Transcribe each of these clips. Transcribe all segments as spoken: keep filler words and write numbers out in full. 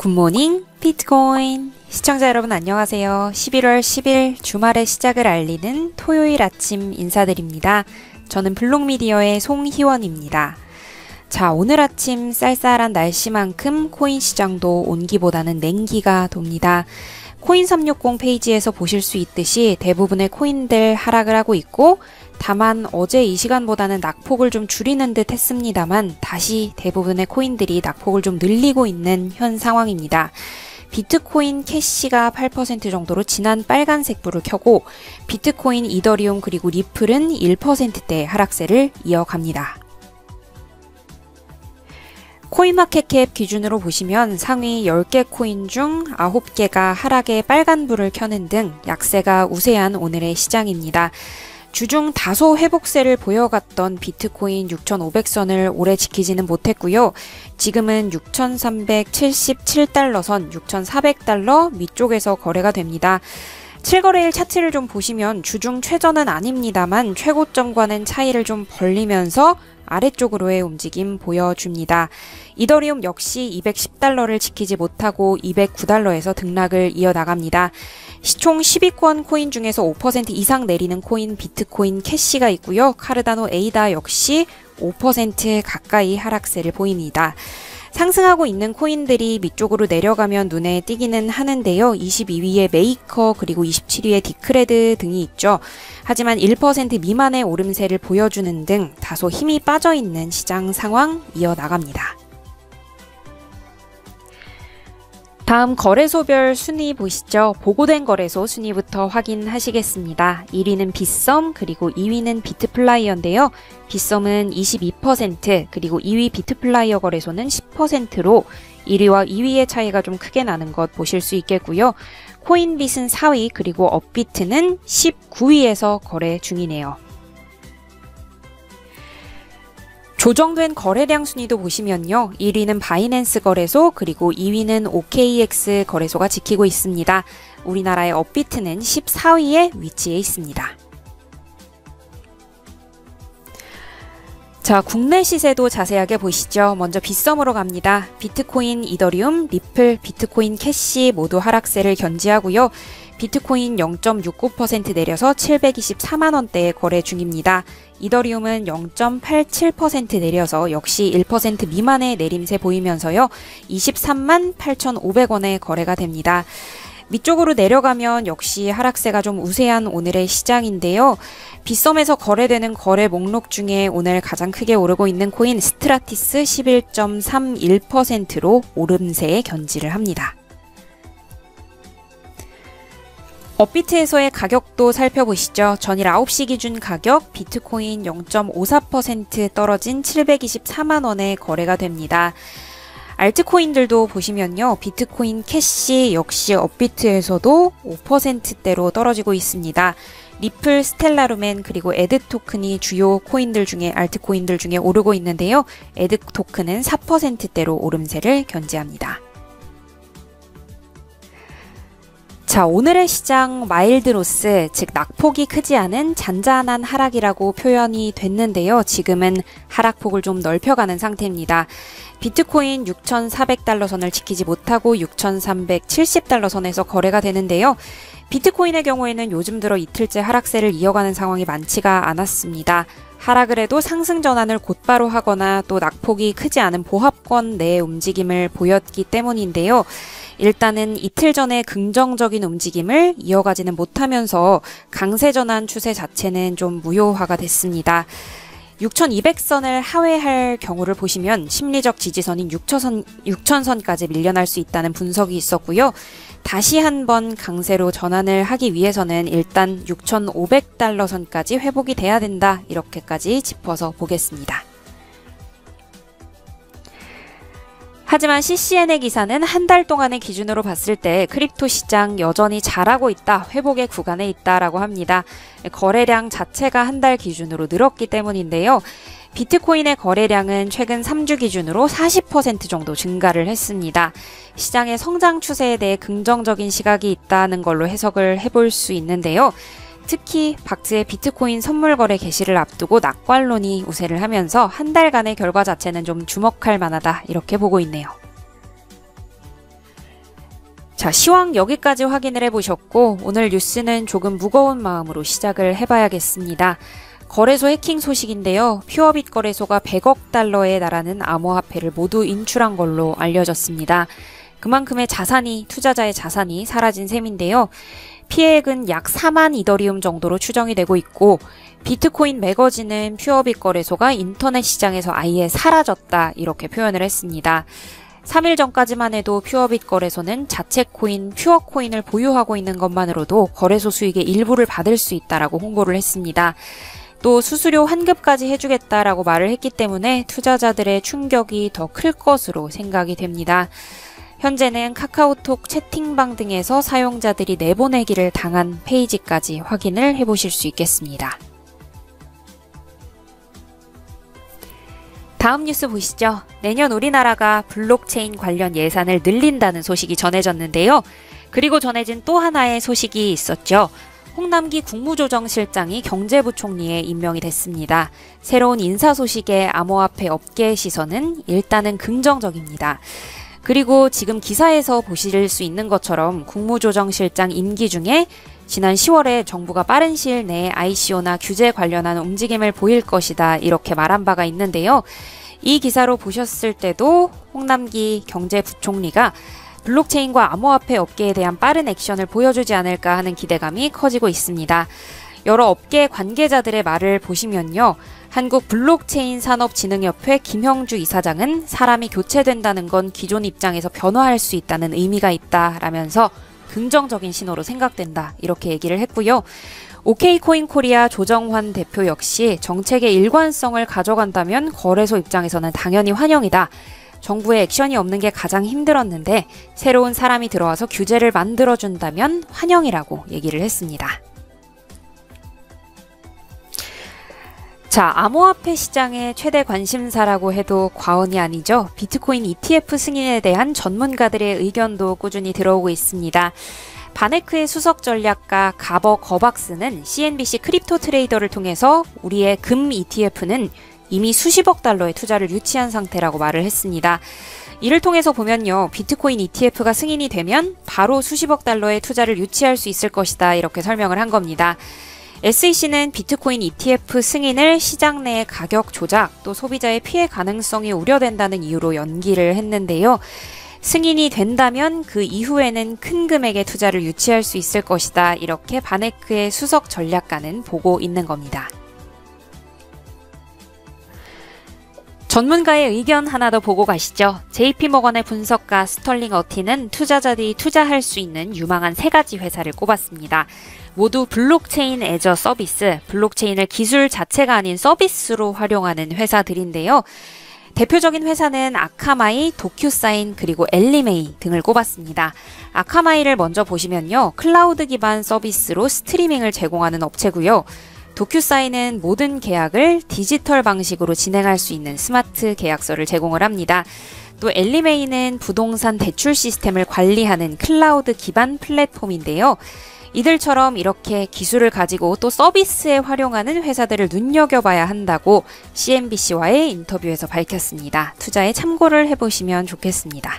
굿모닝 비트코인 시청자 여러분 안녕하세요. 십일월 십일 주말의 시작을 알리는 토요일 아침 인사드립니다. 저는 블록미디어의 송희원입니다. 자, 오늘 아침 쌀쌀한 날씨만큼 코인 시장도 온기보다는 냉기가 돕니다. 코인 삼백육십 페이지에서 보실 수 있듯이 대부분의 코인들 하락을 하고 있고, 다만 어제 이 시간보다는 낙폭을 좀 줄이는 듯 했습니다만 다시 대부분의 코인들이 낙폭을 좀 늘리고 있는 현 상황입니다. 비트코인 캐시가 팔 퍼센트 정도로 진한 빨간색 불을 켜고, 비트코인, 이더리움 그리고 리플은 일 퍼센트대 하락세를 이어갑니다. 코인마켓캡 기준으로 보시면 상위 열 개 코인 중 아홉 개가 하락의 빨간불을 켜는 등 약세가 우세한 오늘의 시장입니다. 주중 다소 회복세를 보여갔던 비트코인 육천오백 선을 오래 지키지는 못했고요. 지금은 육천삼백칠십칠 달러 선, 육천사백 달러 위쪽에서 거래가 됩니다. 칠 거래일 차트를 좀 보시면 주중 최저는 아닙니다만 최고점과는 차이를 좀 벌리면서 아래쪽으로의 움직임 보여줍니다. 이더리움 역시 이백십 달러를 지키지 못하고 이백구 달러에서 등락을 이어나갑니다. 시총 십 위권 코인 중에서 오 퍼센트 이상 내리는 코인 비트코인 캐시가 있고요. 카르다노 에이다 역시 오 퍼센트 가까이 하락세를 보입니다. 상승하고 있는 코인들이 밑쪽으로 내려가면 눈에 띄기는 하는데요. 이십이 위에 메이커 그리고 이십칠 위에 디크레드 등이 있죠. 하지만 일 퍼센트 미만의 오름세를 보여주는 등 다소 힘이 빠져있는 시장 상황 이어나갑니다. 다음 거래소별 순위 보시죠. 보고된 거래소 순위부터 확인하시겠습니다. 일 위는 빗썸 그리고 이 위는 비트플라이어인데요. 빗썸은 이십이 퍼센트 그리고 이 위 비트플라이어 거래소는 십 퍼센트로 일 위와 이 위의 차이가 좀 크게 나는 것 보실 수 있겠고요. 코인빗은 사 위 그리고 업비트는 십구 위에서 거래 중이네요. 조정된 거래량 순위도 보시면요. 일 위는 바이낸스 거래소 그리고 이 위는 오케이엑스 거래소가 지키고 있습니다. 우리나라의 업비트는 십사 위에 위치해 있습니다. 자, 국내 시세도 자세하게 보시죠. 먼저 빗썸으로 갑니다. 비트코인, 이더리움, 리플, 비트코인 캐시 모두 하락세를 견지하고요. 비트코인 영 점 육구 퍼센트 내려서 칠백이십사만 원대에 거래 중입니다. 이더리움은 영 점 팔칠 퍼센트 내려서 역시 일 퍼센트 미만의 내림세 보이면서요. 이십삼만 팔천오백 원에 거래가 됩니다. 밑쪽으로 내려가면 역시 하락세가 좀 우세한 오늘의 시장인데요. 빗썸에서 거래되는 거래 목록 중에 오늘 가장 크게 오르고 있는 코인 스트라티스 십일 점 삼일 퍼센트로 오름세에 견지를 합니다. 업비트에서의 가격도 살펴보시죠. 전일 아홉 시 기준 가격 비트코인 영 점 오사 퍼센트 떨어진 칠백이십사만 원에 거래가 됩니다. 알트코인들도 보시면요. 비트코인 캐시 역시 업비트에서도 오 퍼센트대로 떨어지고 있습니다. 리플, 스텔라루멘 그리고 에드 토큰이 주요 코인들 중에 알트코인들 중에 오르고 있는데요. 에드 토큰은 사 퍼센트대로 오름세를 견지합니다. 자, 오늘의 시장 마일드 로스, 즉 낙폭이 크지 않은 잔잔한 하락이라고 표현이 됐는데요. 지금은 하락폭을 좀 넓혀가는 상태입니다. 비트코인 육천사백 달러 선을 지키지 못하고 육천삼백칠십 달러 선에서 거래가 되는데요. 비트코인의 경우에는 요즘 들어 이틀째 하락세를 이어가는 상황이 많지가 않았습니다. 하락을 해도 상승 전환을 곧바로 하거나 또 낙폭이 크지 않은 보합권 내의 움직임을 보였기 때문인데요. 일단은 이틀 전에 긍정적인 움직임을 이어가지는 못하면서 강세 전환 추세 자체는 좀 무효화가 됐습니다. 육천이백 선을 하회할 경우를 보시면 심리적 지지선인 육천 선, 육천 선까지 밀려날 수 있다는 분석이 있었고요. 다시 한번 강세로 전환을 하기 위해서는 일단 육천오백 달러 선까지 회복이 돼야 된다. 이렇게까지 짚어서 보겠습니다. 하지만 씨씨엔의 기사는 한 달 동안의 기준으로 봤을 때 크립토 시장 여전히 잘하고 있다, 회복의 구간에 있다라고 합니다. 거래량 자체가 한 달 기준으로 늘었기 때문인데요. 비트코인의 거래량은 최근 삼 주 기준으로 사십 퍼센트 정도 증가를 했습니다. 시장의 성장 추세에 대해 긍정적인 시각이 있다는 걸로 해석을 해볼 수 있는데요. 특히 박스의 비트코인 선물 거래 개시를 앞두고 낙관론이 우세를 하면서 한 달간의 결과 자체는 좀 주목할 만하다 이렇게 보고 있네요. 자, 시황 여기까지 확인을 해보셨고 오늘 뉴스는 조금 무거운 마음으로 시작을 해봐야겠습니다. 거래소 해킹 소식인데요. 퓨어빗 거래소가 백억 달러에 달하는 암호화폐를 모두 인출한 걸로 알려졌습니다. 그만큼의 자산이, 투자자의 자산이 사라진 셈인데요. 피해액은 약 사만 이더리움 정도로 추정이 되고 있고 비트코인 매거진은 퓨어빗 거래소가 인터넷 시장에서 아예 사라졌다 이렇게 표현을 했습니다. 삼 일 전까지만 해도 퓨어빗 거래소는 자체 코인 퓨어코인을 보유하고 있는 것만으로도 거래소 수익의 일부를 받을 수 있다라고 홍보를 했습니다. 또 수수료 환급까지 해주겠다라고 말을 했기 때문에 투자자들의 충격이 더 클 것으로 생각이 됩니다. 현재는 카카오톡 채팅방 등에서 사용자들이 내보내기를 당한 페이지까지 확인을 해보실 수 있겠습니다. 다음 뉴스 보시죠. 내년 우리나라가 블록체인 관련 예산을 늘린다는 소식이 전해졌는데요. 그리고 전해진 또 하나의 소식이 있었죠. 홍남기 국무조정실장이 경제부총리에 임명이 됐습니다. 새로운 인사 소식에 암호화폐 업계의 시선은 일단은 긍정적입니다. 그리고 지금 기사에서 보실 수 있는 것처럼 국무조정실장 임기 중에 지난 시월에 정부가 빠른 시일 내에 아이씨오나 규제 관련한 움직임을 보일 것이다 이렇게 말한 바가 있는데요. 이 기사로 보셨을 때도 홍남기 경제부총리가 블록체인과 암호화폐 업계에 대한 빠른 액션을 보여주지 않을까 하는 기대감이 커지고 있습니다. 여러 업계 관계자들의 말을 보시면요. 한국 블록체인 산업진흥협회 김형주 이사장은 사람이 교체된다는 건 기존 입장에서 변화할 수 있다는 의미가 있다라면서 긍정적인 신호로 생각된다 이렇게 얘기를 했고요. 오케이코인코리아 조정환 대표 역시 정책의 일관성을 가져간다면 거래소 입장에서는 당연히 환영이다. 정부의 액션이 없는 게 가장 힘들었는데 새로운 사람이 들어와서 규제를 만들어준다면 환영이라고 얘기를 했습니다. 자, 암호화폐 시장의 최대 관심사라고 해도 과언이 아니죠. 비트코인 이티에프 승인에 대한 전문가들의 의견도 꾸준히 들어오고 있습니다. 바네크의 수석 전략가 가버 거박스는 씨엔비씨 크립토 트레이더를 통해서 우리의 금 이티에프는 이미 수십억 달러의 투자를 유치한 상태라고 말을 했습니다. 이를 통해서 보면요. 비트코인 이티에프가 승인이 되면 바로 수십억 달러의 투자를 유치할 수 있을 것이다 이렇게 설명을 한 겁니다. 에스이씨는 비트코인 이티에프 승인을 시장 내의 가격 조작 또 소비자의 피해 가능성이 우려된다는 이유로 연기를 했는데요. 승인이 된다면 그 이후에는 큰 금액의 투자를 유치할 수 있을 것이다. 이렇게 바네크의 수석 전략가는 보고 있는 겁니다. 전문가의 의견 하나 더 보고 가시죠. 제이피모건의 분석가 스털링 어티는 투자자들이 투자할 수 있는 유망한 세 가지 회사를 꼽았습니다. 모두 블록체인 애저 서비스, 블록체인을 기술 자체가 아닌 서비스로 활용하는 회사들인데요. 대표적인 회사는 아카마이, 도큐사인, 그리고 엘리메이 등을 꼽았습니다. 아카마이를 먼저 보시면요. 클라우드 기반 서비스로 스트리밍을 제공하는 업체고요. 도큐사인은 모든 계약을 디지털 방식으로 진행할 수 있는 스마트 계약서를 제공을 합니다. 또 엘리메이는 부동산 대출 시스템을 관리하는 클라우드 기반 플랫폼인데요. 이들처럼 이렇게 기술을 가지고 또 서비스에 활용하는 회사들을 눈여겨봐야 한다고 씨엔비씨와의 인터뷰에서 밝혔습니다. 투자에 참고를 해보시면 좋겠습니다.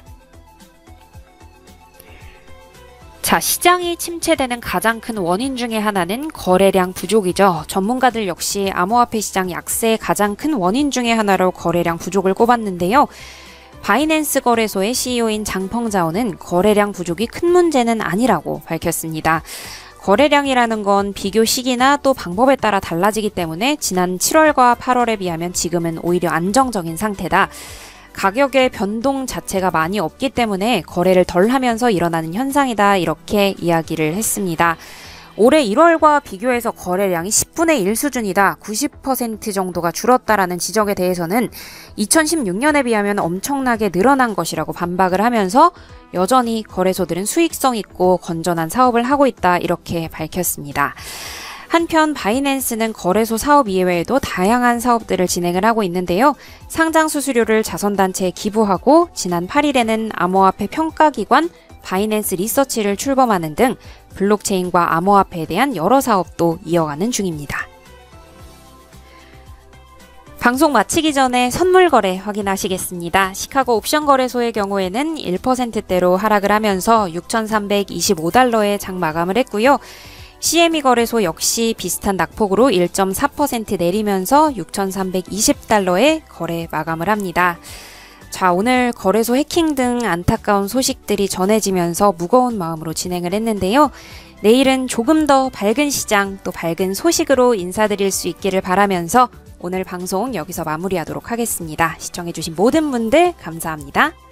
자, 시장이 침체되는 가장 큰 원인 중에 하나는 거래량 부족이죠. 전문가들 역시 암호화폐 시장 약세의 가장 큰 원인 중에 하나로 거래량 부족을 꼽았는데요. 바이낸스 거래소의 씨이오인 장펑자오는 거래량 부족이 큰 문제는 아니라고 밝혔습니다. 거래량이라는 건 비교 시기나 또 방법에 따라 달라지기 때문에 지난 칠월과 팔월에 비하면 지금은 오히려 안정적인 상태다. 가격의 변동 자체가 많이 없기 때문에 거래를 덜 하면서 일어나는 현상이다. 이렇게 이야기를 했습니다. 올해 일월과 비교해서 거래량이 십분의 일 수준이다. 구십 퍼센트 정도가 줄었다라는 지적에 대해서는 이천십육 년에 비하면 엄청나게 늘어난 것이라고 반박을 하면서 여전히 거래소들은 수익성 있고 건전한 사업을 하고 있다. 이렇게 밝혔습니다. 한편 바이낸스는 거래소 사업 이외에도 다양한 사업들을 진행을 하고 있는데요. 상장 수수료를 자선단체에 기부하고 지난 팔일에는 암호화폐 평가기관 바이낸스 리서치를 출범하는 등 블록체인과 암호화폐에 대한 여러 사업도 이어가는 중입니다. 방송 마치기 전에 선물 거래 확인하시겠습니다. 시카고 옵션 거래소의 경우에는 일 퍼센트대로 하락을 하면서 육천삼백이십오 달러에 장 마감을 했고요. 씨엠이 거래소 역시 비슷한 낙폭으로 일 점 사 퍼센트 내리면서 육천삼백이십 달러에 거래 마감을 합니다. 자, 오늘 거래소 해킹 등 안타까운 소식들이 전해지면서 무거운 마음으로 진행을 했는데요. 내일은 조금 더 밝은 시장, 또 밝은 소식으로 인사드릴 수 있기를 바라면서 오늘 방송 여기서 마무리하도록 하겠습니다. 시청해주신 모든 분들 감사합니다.